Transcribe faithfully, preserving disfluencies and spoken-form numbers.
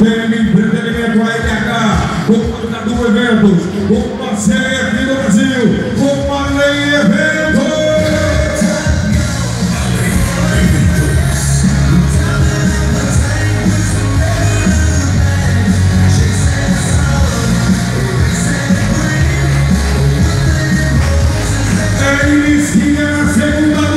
P M Entretenimento, a L H, o Marcador Eventos, o parceiro aqui no Brasil, o Marley Eventos. Inicia a segunda